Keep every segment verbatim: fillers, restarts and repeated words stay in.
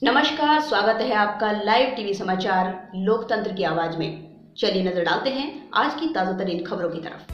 नमस्कार, स्वागत है आपका लाइव टीवी समाचार लोकतंत्र की आवाज में। चलिए नजर डालते हैं आज की ताजा तरीन खबरों की तरफ।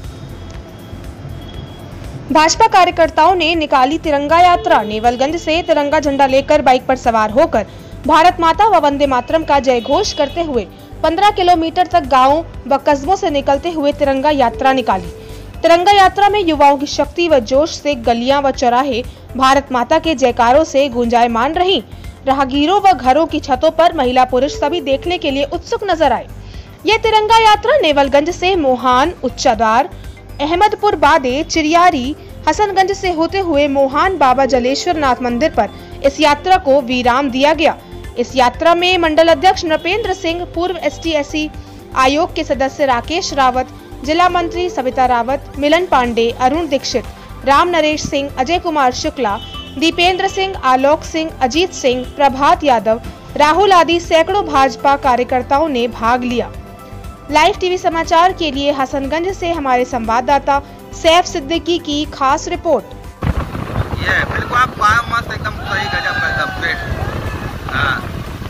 भाजपा कार्यकर्ताओं ने निकाली तिरंगा यात्रा। नेवलगंज से तिरंगा झंडा लेकर बाइक पर सवार होकर भारत माता व वंदे मातरम का जय घोष करते हुए पंद्रह किलोमीटर तक गाँव व कस्बों से निकलते हुए तिरंगा यात्रा निकाली। तिरंगा यात्रा में युवाओं की शक्ति व जोश से गलियां व चौराहे भारत माता के जयकारों से गुंजायमान रहीं। राहगीरों व घरों की छतों पर महिला पुरुष सभी देखने के लिए उत्सुक नजर आए। यह तिरंगा यात्रा नेवलगंज से मोहान, उच्चादार, अहमदपुर बादे, चिरियारी, हसनगंज से होते हुए मोहान बाबा जलेश्वर नाथ मंदिर पर इस यात्रा को विराम दिया गया। इस यात्रा में मंडल अध्यक्ष नृपेंद्र सिंह, पूर्व एस टी एस सी आयोग के सदस्य राकेश रावत, जिला मंत्री सविता रावत, मिलन पांडे, अरुण दीक्षित, राम नरेश सिंह, अजय कुमार शुक्ला, दीपेंद्र सिंह, आलोक सिंह, अजीत सिंह, प्रभात यादव, राहुल आदि सैकड़ों भाजपा कार्यकर्ताओं ने भाग लिया। लाइव टीवी समाचार के लिए हसनगंज से हमारे संवाददाता सैफ सिद्दीकी की खास रिपोर्ट। ये बिल्कुल आप मस्त एकदम सही गजब गजब फ्रेश। हाँ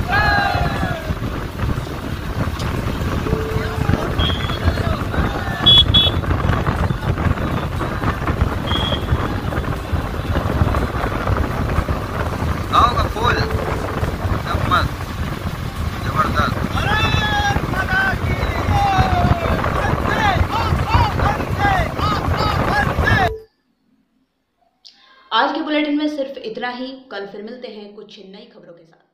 गाँव का फूल एकदम मस्त जबरदस्त। आज के बुलेटिन में सिर्फ इतना ही। कल फिर मिलते हैं कुछ नई खबरों के साथ।